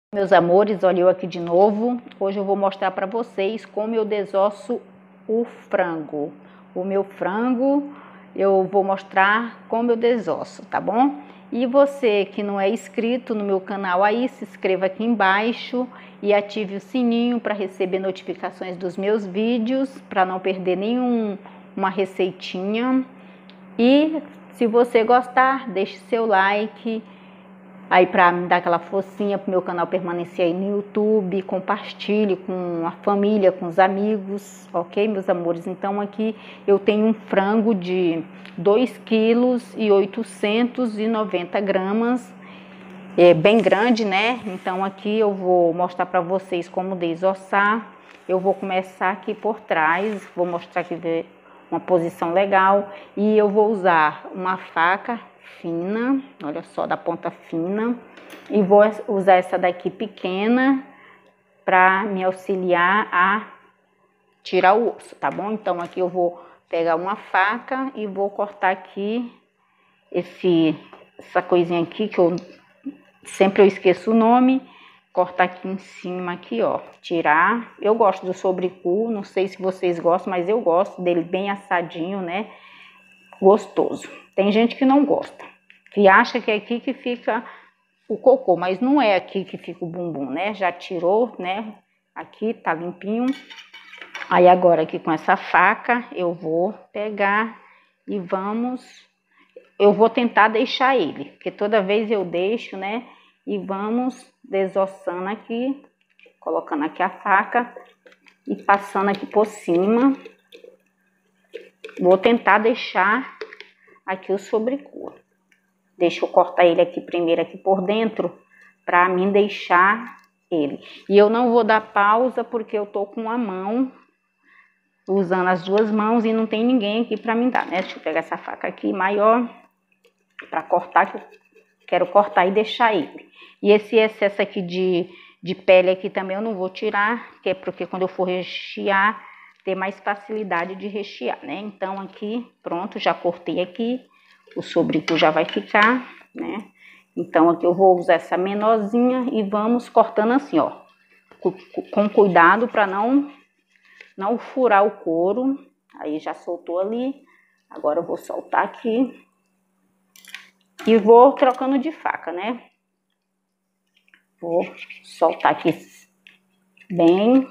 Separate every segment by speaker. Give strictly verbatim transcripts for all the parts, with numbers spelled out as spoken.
Speaker 1: Meus amores, olha eu aqui de novo. Hoje eu vou mostrar para vocês como eu desosso o frango. O meu frango, eu vou mostrar como eu desosso, tá bom? E você que não é inscrito no meu canal aí, se inscreva aqui embaixo e ative o sininho para receber notificações dos meus vídeos, para não perder nenhuma receitinha. E se você gostar, deixe seu like aí para me dar aquela forcinha para o meu canal permanecer aí no YouTube. Compartilhe com a família, com os amigos, ok, meus amores? Então aqui eu tenho um frango de dois quilos e oitocentos e noventa gramas, é bem grande, né? Então aqui eu vou mostrar para vocês como desossar. Eu vou começar aqui por trás, vou mostrar aqui uma posição legal, e eu vou usar uma faca fina, olha só, da ponta fina, e vou usar essa daqui pequena para me auxiliar a tirar o osso, tá bom? Então aqui eu vou pegar uma faca e vou cortar aqui esse essa coisinha aqui que eu sempre eu esqueço o nome. Cortar aqui em cima aqui, ó, tirar. Eu gosto do sobrecu, não sei se vocês gostam, mas eu gosto dele bem assadinho, né? Gostoso. Tem gente que não gosta, que acha que é aqui que fica o cocô, mas não é aqui que fica o bumbum, né? Já tirou, né? Aqui tá limpinho. Aí agora aqui com essa faca eu vou pegar e vamos... Eu vou tentar deixar ele, porque toda vez eu deixo, né? E vamos desossando aqui, colocando aqui a faca e passando aqui por cima. Vou tentar deixar aqui o sobrecouro. Deixa eu cortar ele aqui primeiro aqui por dentro, para mim deixar ele. E eu não vou dar pausa porque eu tô com a mão, usando as duas mãos, e não tem ninguém aqui para me dar, né? Deixa eu pegar essa faca aqui maior para cortar, que eu quero cortar e deixar ele. E esse excesso aqui de, de pele aqui também eu não vou tirar, que é porque quando eu for rechear, ter mais facilidade de rechear, né? Então aqui, pronto, já cortei aqui, o sobrecu já vai ficar, né? Então aqui eu vou usar essa menorzinha e vamos cortando assim, ó, com, com cuidado para não, não furar o couro. Aí já soltou ali, agora eu vou soltar aqui. E vou trocando de faca, né? Vou soltar aqui bem.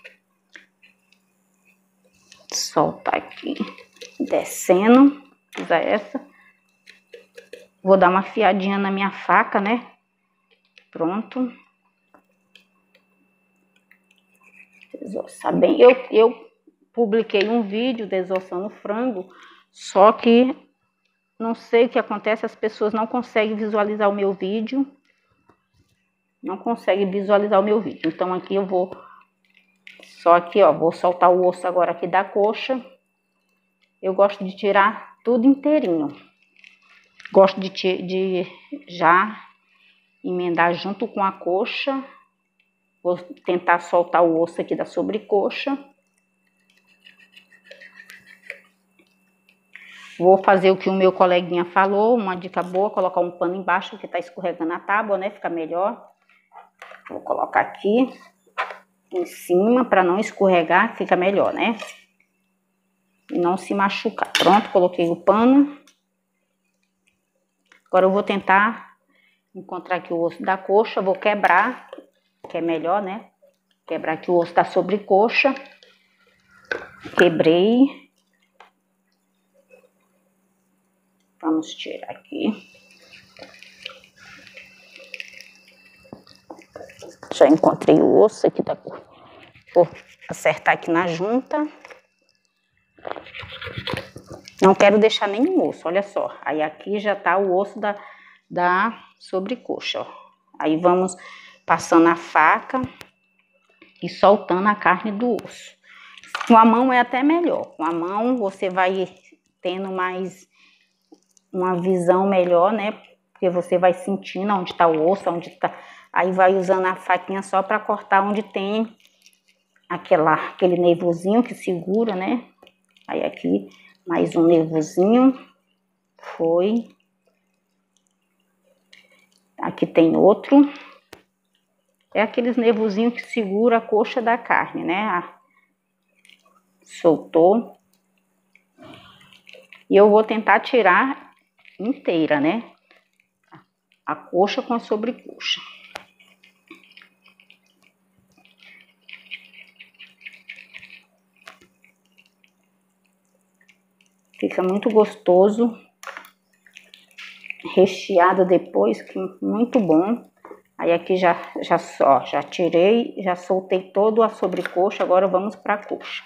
Speaker 1: Soltar aqui, descendo. Usar essa. Vou dar uma afiadinha na minha faca, né? Pronto. Desossar bem. Eu, eu publiquei um vídeo desossando frango, só que... não sei o que acontece, as pessoas não conseguem visualizar o meu vídeo. Não conseguem visualizar o meu vídeo. Então aqui eu vou... só aqui, ó, vou soltar o osso agora aqui da coxa. Eu gosto de tirar tudo inteirinho. Gosto de, de já emendar junto com a coxa. Vou tentar soltar o osso aqui da sobrecoxa. Vou fazer o que o meu coleguinha falou, uma dica boa, colocar um pano embaixo que tá escorregando a tábua, né? Fica melhor. Vou colocar aqui em cima para não escorregar, fica melhor, né? E não se machucar. Pronto, coloquei o pano. Agora eu vou tentar encontrar aqui o osso da coxa, vou quebrar, que é melhor, né? Quebrar aqui o osso da sobrecoxa. Quebrei. Vamos tirar aqui. Já encontrei o osso aqui da cor. Vou acertar aqui na junta. Não quero deixar nenhum osso, olha só. Aí aqui já tá o osso da, da sobrecoxa, ó. Aí vamos passando a faca e soltando a carne do osso. Com a mão é até melhor. Com a mão você vai tendo mais... uma visão melhor, né? Porque você vai sentindo onde tá o osso, onde tá... Aí vai usando a faquinha só para cortar onde tem aquela, aquele nervozinho que segura, né? Aí aqui, mais um nervozinho. Foi. Aqui tem outro. É aqueles nervozinhos que segura a coxa da carne, né? Ah, soltou. E eu vou tentar tirar inteira, né? A coxa com a sobrecoxa. Fica muito gostoso. Recheado depois, que muito bom. Aí aqui já, já, ó, já tirei, já soltei todo a sobrecoxa, agora vamos para a coxa.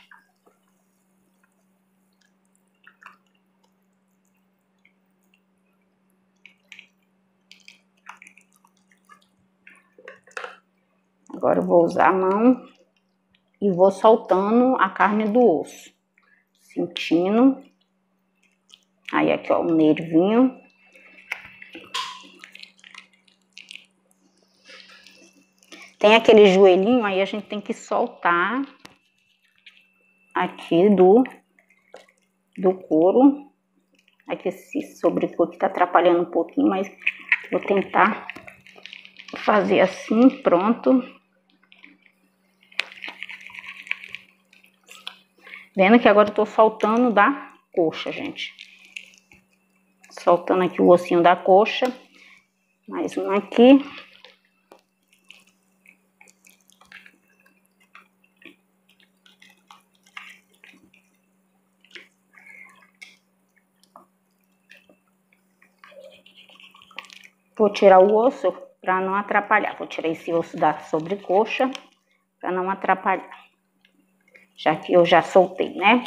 Speaker 1: Agora eu vou usar a mão e vou soltando a carne do osso. Sentindo. Aí aqui, ó, o nervinho. Tem aquele joelhinho, aí a gente tem que soltar aqui do, do couro. Aqui esse sobrecouro que tá atrapalhando um pouquinho, mas vou tentar fazer assim, pronto. Vendo que agora eu tô soltando da coxa, gente. Soltando aqui o ossinho da coxa. Mais um aqui. Vou tirar o osso para não atrapalhar. Vou tirar esse osso da sobrecoxa para não atrapalhar. Já que eu já soltei, né?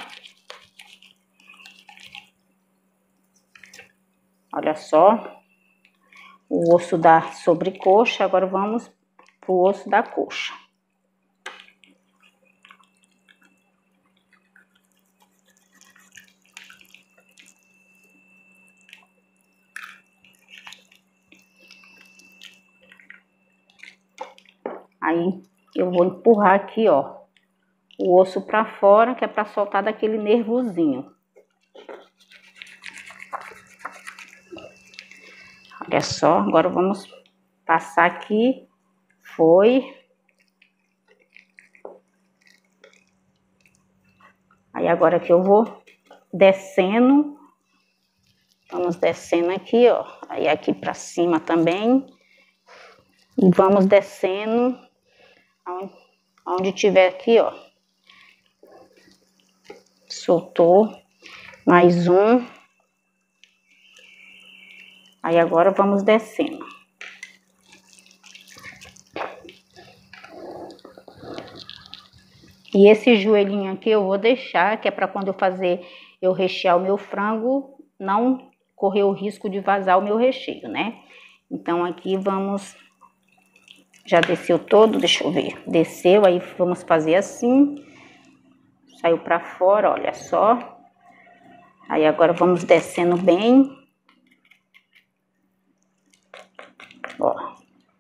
Speaker 1: Olha só. O osso da sobrecoxa. Agora vamos pro osso da coxa. Aí eu vou empurrar aqui, ó, o osso pra fora, que é pra soltar daquele nervozinho. Olha só, agora vamos passar aqui. Foi. Aí agora que eu vou descendo. Vamos descendo aqui, ó. Aí aqui pra cima também. E vamos descendo. Onde, onde tiver aqui, ó. Soltou. Mais um. Aí agora vamos descendo. E esse joelhinho aqui eu vou deixar, que é para quando eu fazer, eu rechear o meu frango, não correr o risco de vazar o meu recheio, né? Então aqui vamos, já desceu todo, deixa eu ver, desceu, aí vamos fazer assim, saiu para fora, olha só. Aí agora vamos descendo bem, ó.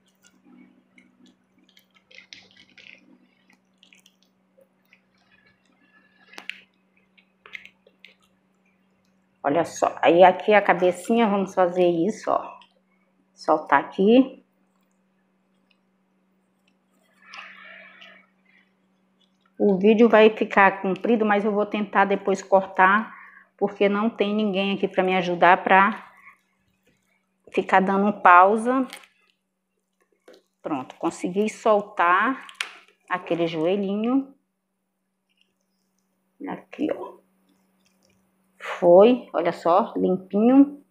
Speaker 1: Olha só, aí aqui a cabecinha, vamos fazer isso, ó. Soltar aqui. O vídeo vai ficar comprido, mas eu vou tentar depois cortar, porque não tem ninguém aqui para me ajudar para ficar dando pausa. Pronto, consegui soltar aquele joelhinho. Aqui, ó. Foi, olha só, limpinho.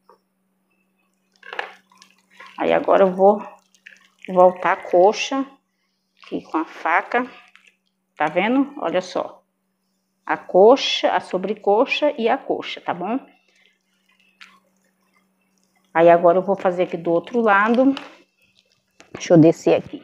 Speaker 1: Aí agora eu vou voltar a coxa aqui com a faca. Tá vendo? Olha só. A coxa, a sobrecoxa e a coxa, tá bom? Aí agora eu vou fazer aqui do outro lado. Deixa eu descer aqui.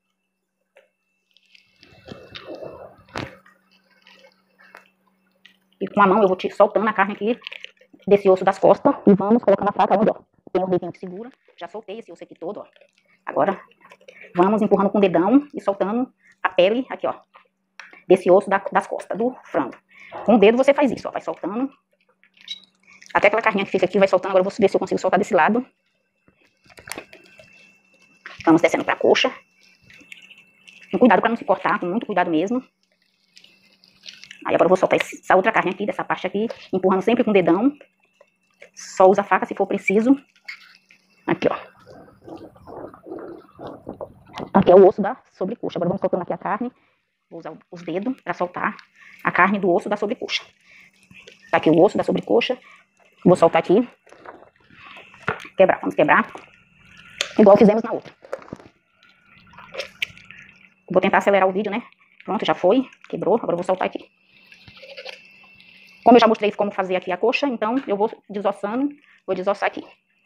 Speaker 1: E com a mão eu vou te soltando a carne aqui desse osso das costas e vamos colocando a faca onde, ó, tem o reivinho que segura. Já soltei esse osso aqui todo, ó. Agora vamos empurrando com o dedão e soltando a pele aqui, ó, desse osso da, das costas do frango. Com o dedo você faz isso, ó, vai soltando. Até aquela carninha que fica aqui vai soltando. Agora eu vou ver se eu consigo soltar desse lado. Vamos descendo pra coxa. Com cuidado para não se cortar, com muito cuidado mesmo. Aí agora eu vou soltar essa outra carne aqui, dessa parte aqui, empurrando sempre com o dedão. Só usa a faca se for preciso. Aqui, ó. Aqui é o osso da sobrecoxa. Agora vamos colocando aqui a carne. Vou usar os dedos para soltar a carne do osso da sobrecoxa. Tá aqui o osso da sobrecoxa. Vou soltar aqui. Quebrar, vamos quebrar. Igual fizemos na outra. Vou tentar acelerar o vídeo, né? Pronto, já foi. Quebrou. Agora eu vou soltar aqui. Como eu já mostrei como fazer aqui a coxa, então eu vou desossando. Vou desossar aqui.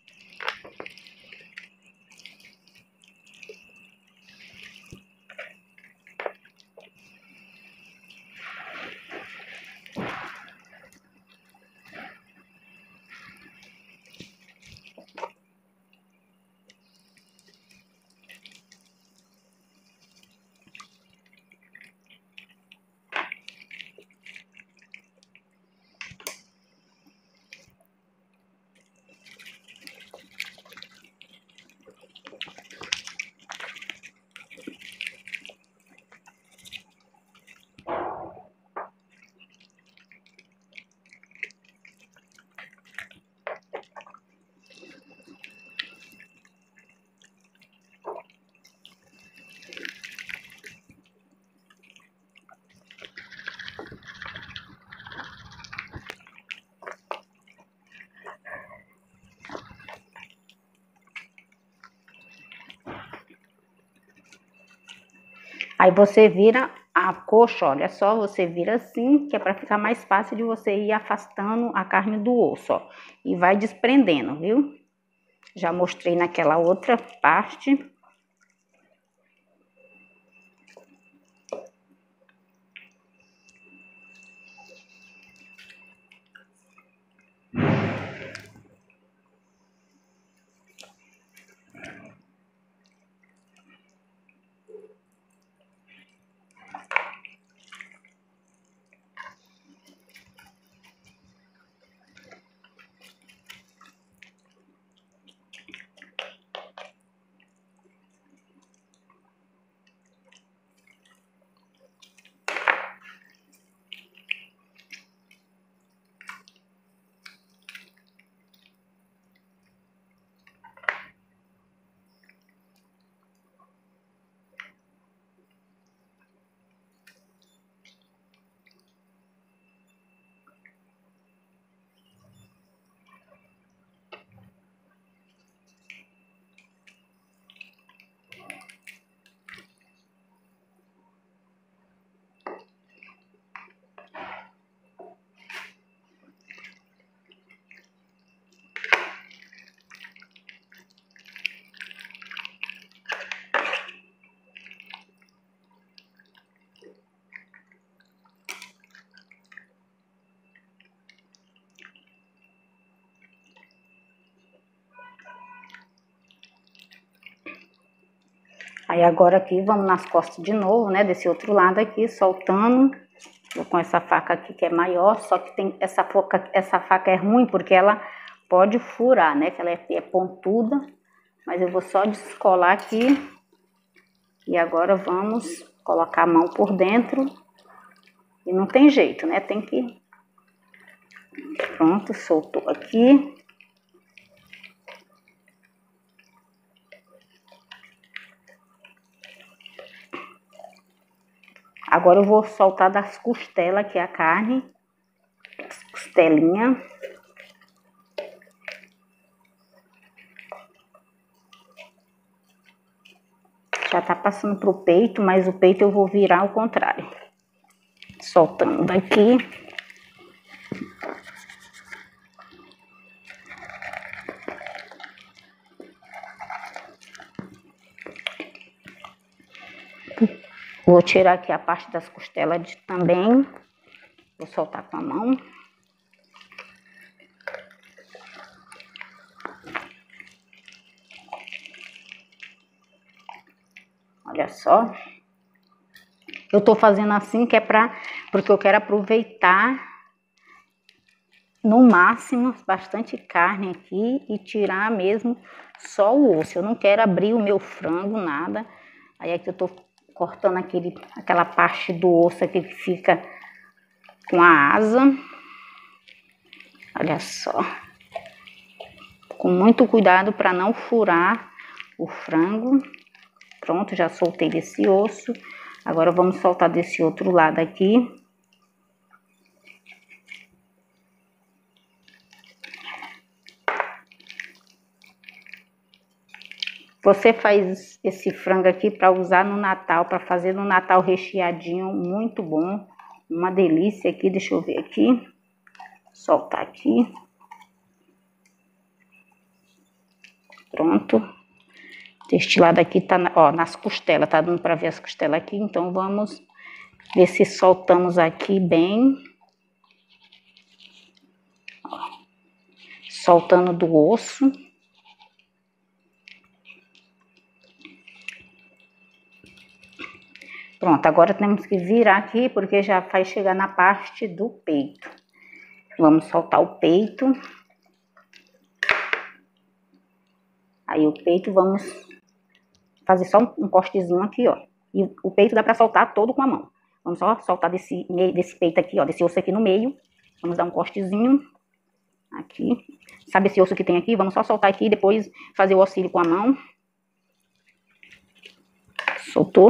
Speaker 1: Aí você vira a coxa, olha só, você vira assim, que é para ficar mais fácil de você ir afastando a carne do osso, ó. E vai desprendendo, viu? Já mostrei naquela outra parte. Aí agora aqui, vamos nas costas de novo, né, desse outro lado aqui, soltando. Vou com essa faca aqui que é maior, só que tem essa faca, essa faca é ruim porque ela pode furar, né, que ela é, é pontuda. Mas eu vou só descolar aqui. E agora vamos colocar a mão por dentro. E não tem jeito, né, tem que... Pronto, soltou aqui. Agora eu vou soltar das costelas aqui a carne, costelinha. Já tá passando pro peito, mas o peito eu vou virar ao contrário. Soltando daqui. Vou tirar aqui a parte das costelas de, também. Vou soltar com a mão. Olha só. Eu tô fazendo assim que é pra... Porque eu quero aproveitar no máximo bastante carne aqui e tirar mesmo só o osso. Eu não quero abrir o meu frango, nada. Aí aqui eu tô cortando aquele, aquela parte do osso aqui que fica com a asa. Olha só. Com muito cuidado para não furar o frango. Pronto, já soltei desse osso. Agora vamos soltar desse outro lado aqui. Você faz esse frango aqui para usar no Natal, para fazer no Natal recheadinho, muito bom. Uma delícia aqui, deixa eu ver aqui. Soltar aqui. Pronto. Este lado aqui tá, ó, nas costelas, tá dando para ver as costelas aqui. Então vamos ver se soltamos aqui bem. Ó, soltando do osso. Pronto, agora temos que virar aqui, porque já vai chegar na parte do peito. Vamos soltar o peito. Aí o peito vamos fazer só um cortezinho aqui, ó. E o peito dá pra soltar todo com a mão. Vamos só soltar desse, desse peito aqui, ó, desse osso aqui no meio. Vamos dar um cortezinho aqui. Sabe esse osso que tem aqui? Vamos só soltar aqui e depois fazer o auxílio com a mão. Soltou.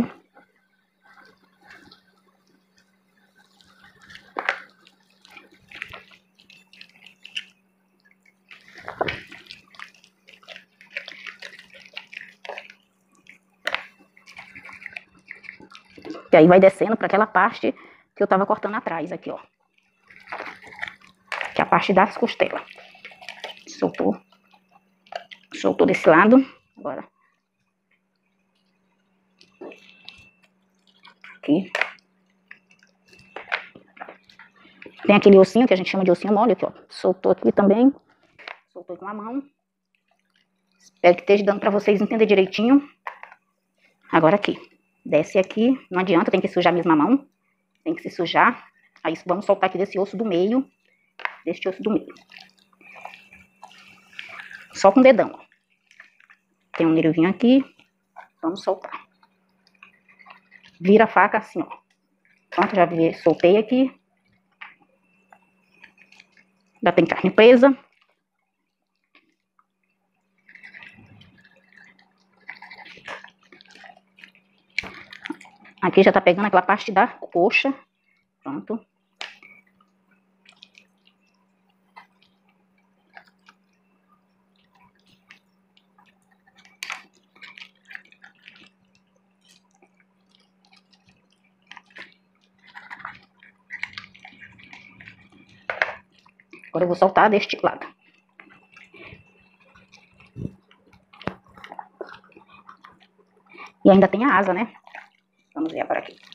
Speaker 1: E aí vai descendo para aquela parte que eu tava cortando atrás aqui, ó. Que é a parte das costelas. Soltou. Soltou desse lado. Agora. Aqui. Tem aquele ossinho que a gente chama de ossinho mole aqui, ó. Soltou aqui também. Soltou com a mão. Espero que esteja dando para vocês entenderem direitinho. Agora aqui. Desce aqui, não adianta, tem que sujar a mesma mão. Tem que se sujar. Aí vamos soltar aqui desse osso do meio. Deste osso do meio. Só com o dedão, ó. Tem um nervinho aqui. Vamos soltar. Vira a faca assim, ó. Pronto, já vi, soltei aqui. Já tem carne presa. Aqui já tá pegando aquela parte da coxa. Pronto. Agora eu vou soltar deste lado. E ainda tem a asa, né? Vamos ver agora aqui.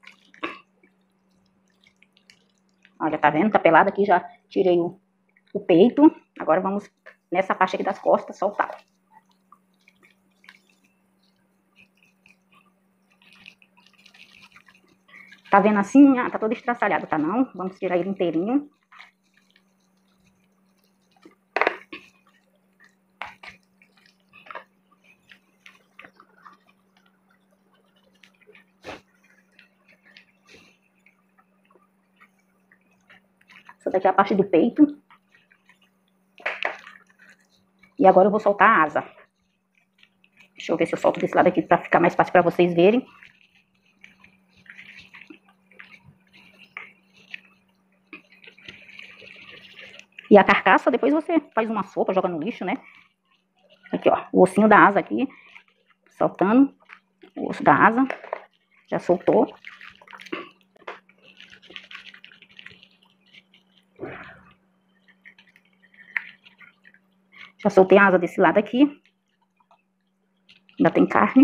Speaker 1: Olha, tá vendo? Tá pelado aqui, já tirei o, o peito. Agora vamos nessa parte aqui das costas soltar. Tá vendo assim? Ah, tá todo estraçalhado, tá não? Vamos tirar ele inteirinho. Essa daqui é a parte do peito. E agora eu vou soltar a asa. Deixa eu ver se eu solto desse lado aqui pra ficar mais fácil pra vocês verem. E a carcaça, depois você faz uma sopa, joga no lixo, né? Aqui, ó, o ossinho da asa aqui. Soltando o osso da asa. Já soltou. Já soltei a asa desse lado aqui. Ainda tem carne.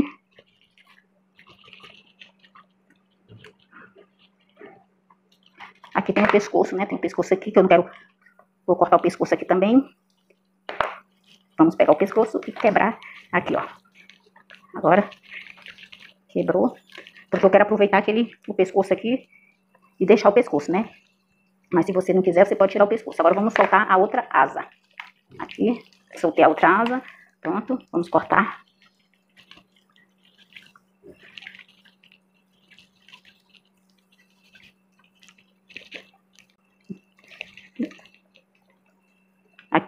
Speaker 1: Aqui tem o pescoço, né? Tem o pescoço aqui que eu não quero... Vou cortar o pescoço aqui também. Vamos pegar o pescoço e quebrar aqui, ó. Agora, quebrou. Porque eu quero aproveitar aquele, o pescoço aqui e deixar o pescoço, né? Mas se você não quiser, você pode tirar o pescoço. Agora vamos soltar a outra asa. Aqui, soltei a outra asa. Pronto, vamos cortar.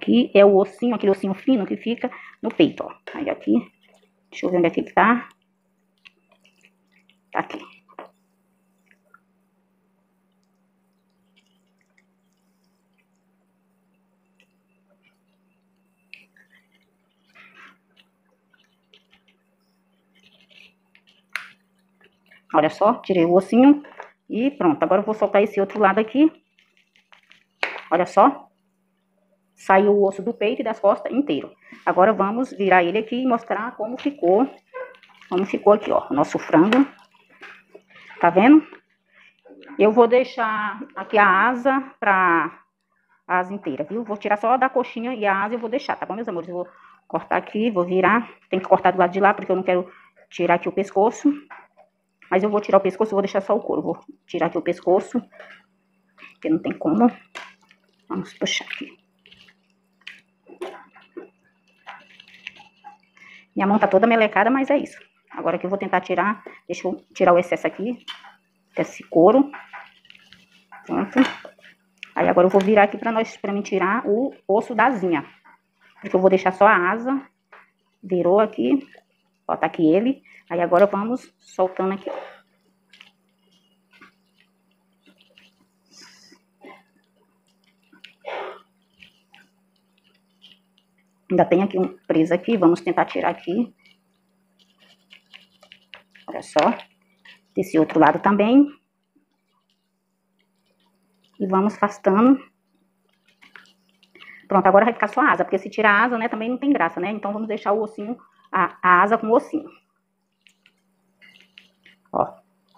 Speaker 1: aqui é o ossinho, aquele ossinho fino que fica no peito, ó. Aí aqui, deixa eu ver onde é que ele tá. Tá aqui. Olha só, tirei o ossinho e pronto. Agora eu vou soltar esse outro lado aqui. Olha só. Saiu o osso do peito e das costas inteiro. Agora vamos virar ele aqui e mostrar como ficou. Como ficou aqui, ó, o nosso frango. Tá vendo? Eu vou deixar aqui a asa pra a asa inteira, viu? Vou tirar só da coxinha e a asa eu vou deixar, tá bom, meus amores? Eu vou cortar aqui, vou virar. Tem que cortar do lado de lá porque eu não quero tirar aqui o pescoço. Mas eu vou tirar o pescoço, vou deixar só o couro. Vou tirar aqui o pescoço, porque não tem como. Vamos puxar aqui. Minha mão tá toda melecada, mas é isso. Agora que eu vou tentar tirar, deixa eu tirar o excesso aqui, desse couro. Pronto. Aí agora eu vou virar aqui pra nós, pra mim tirar o osso da asinha. Porque eu vou deixar só a asa. Virou aqui. Ó, tá aqui ele. Aí agora vamos soltando aqui. Ainda tem aqui um preso aqui. Vamos tentar tirar aqui. Olha só. Desse outro lado também. E vamos afastando. Pronto, agora vai ficar só a asa. Porque se tirar a asa, né, também não tem graça, né? Então vamos deixar o ossinho, a, a asa com o ossinho. Ó.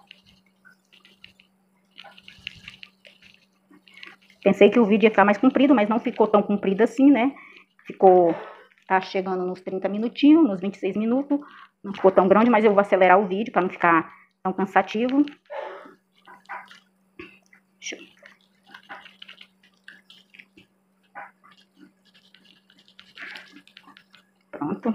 Speaker 1: Pensei que o vídeo ia ficar mais comprido, mas não ficou tão comprido assim, né? Ficou, tá chegando nos trinta minutinhos, nos vinte e seis minutos. Não ficou tão grande, mas eu vou acelerar o vídeo para não ficar tão cansativo. Deixa eu... Pronto.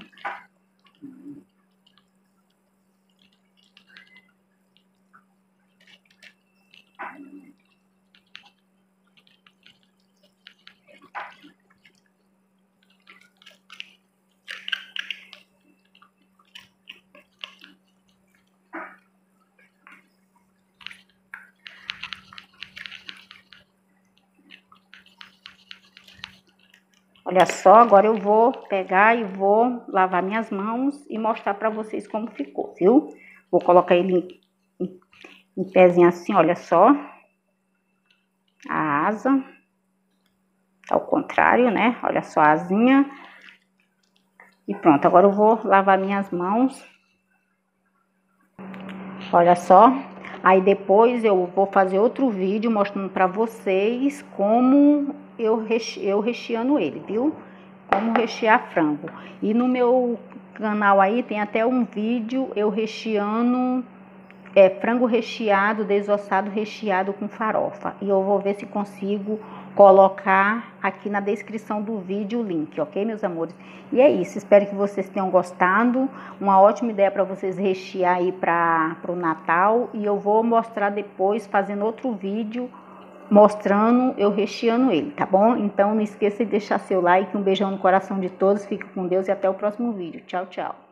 Speaker 1: Olha só, agora eu vou pegar e vou lavar minhas mãos e mostrar pra vocês como ficou, viu? Vou colocar ele em, em, em pezinho assim, olha só. A asa. Tá ao contrário, né? Olha só a asinha. E pronto, agora eu vou lavar minhas mãos. Olha só. Aí depois eu vou fazer outro vídeo mostrando pra vocês como eu, reche... eu recheando ele, viu? Como rechear frango. E no meu canal aí tem até um vídeo eu recheando é, frango recheado, desossado recheado com farofa. E eu vou ver se consigo colocar aqui na descrição do vídeo o link, ok, meus amores? E é isso, espero que vocês tenham gostado. Uma ótima ideia para vocês rechear aí para o Natal. E eu vou mostrar depois, fazendo outro vídeo, mostrando eu recheando ele, tá bom? Então não esqueça de deixar seu like, um beijão no coração de todos, fique com Deus e até o próximo vídeo. Tchau, tchau.